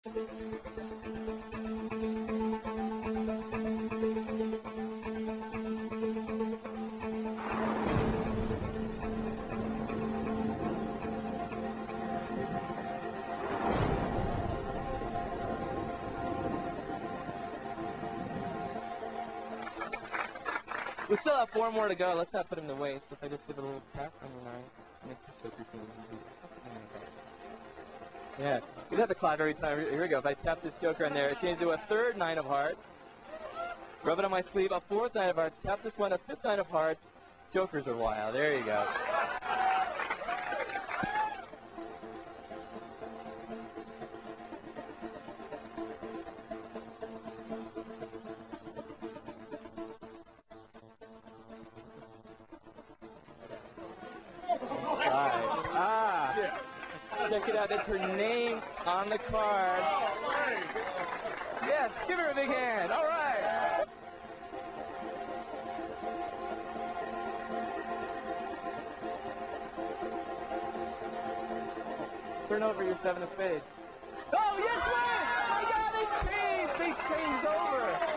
We still have 4 more to go. Let's not put him to waste. If I just give it a little tap on the knife, make the Joker thing. Yeah, you have to clap every time. Here we go. If I tap this Joker in there, it changes to a 3rd 9 of hearts. Rub it on my sleeve, a 4th 9 of hearts. Tap this one, a 5th 9 of hearts. Jokers are wild. There you go. Check it out, that's her name on the card. Yes, give her a big hand. All right. Turn over your 7 of spades. Oh, yes, win! Oh my God, they changed over.